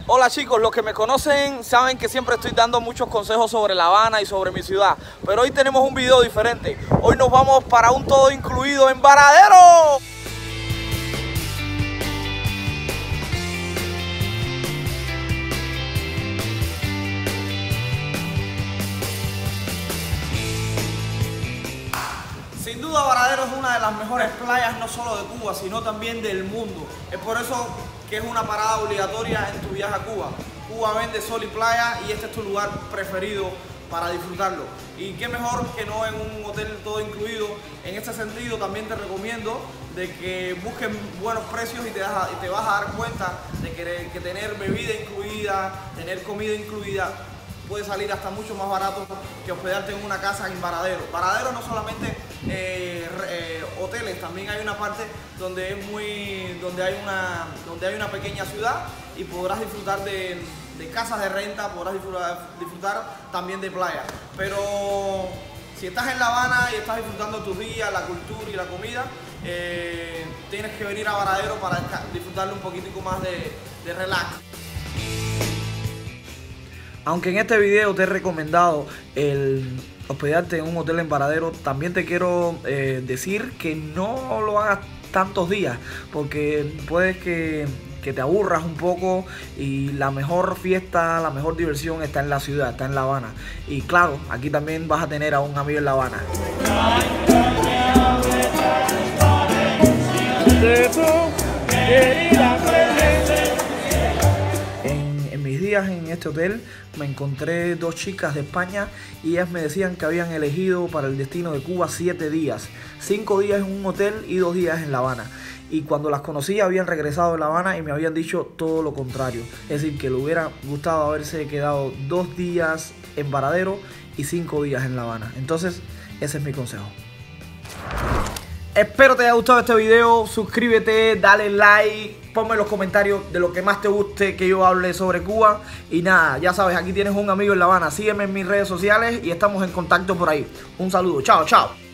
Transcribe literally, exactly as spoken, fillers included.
Hola chicos, los que me conocen saben que siempre estoy dando muchos consejos sobre La Habana y sobre mi ciudad, pero hoy tenemos un video diferente. Hoy nos vamos para un todo incluido en Varadero. Sin duda Varadero es una de las mejores playas no solo de Cuba, sino también del mundo. Es por eso que es una parada obligatoria en tu viaje a Cuba. Cuba vende sol y playa y este es tu lugar preferido para disfrutarlo. Y qué mejor que no en un hotel todo incluido. En este sentido también te recomiendo de que busquen buenos precios y te, das, y te vas a dar cuenta de que, que tener bebida incluida, tener comida incluida, puede salir hasta mucho más barato que hospedarte en una casa en Varadero. Varadero no solamente eh, eh, hoteles, también hay una parte donde es muy, donde hay una, donde hay una pequeña ciudad y podrás disfrutar de, de casas de renta, podrás disfrutar, disfrutar también de playa. Pero si estás en La Habana y estás disfrutando tus días, la cultura y la comida, eh, tienes que venir a Varadero para disfrutarle un poquitico más de, de relax. Aunque en este video te he recomendado el hospedarte en un hotel en Varadero, también te quiero eh, decir que no lo hagas tantos días, porque puedes que, que te aburras un poco y la mejor fiesta, la mejor diversión está en la ciudad, está en La Habana. Y claro, aquí también vas a tener a un amigo en La Habana. En este hotel me encontré dos chicas de España y ellas me decían que habían elegido para el destino de Cuba siete días, cinco días en un hotel y dos días en La Habana. Y cuando las conocí habían regresado de La Habana y me habían dicho todo lo contrario, es decir, que le hubiera gustado haberse quedado dos días en Varadero y cinco días en La Habana. Entonces ese es mi consejo. Espero te haya gustado este video, suscríbete, dale like, ponme en los comentarios de lo que más te guste que yo hable sobre Cuba. Y nada, ya sabes, aquí tienes un amigo en La Habana, sígueme en mis redes sociales y estamos en contacto por ahí. Un saludo, chao, chao.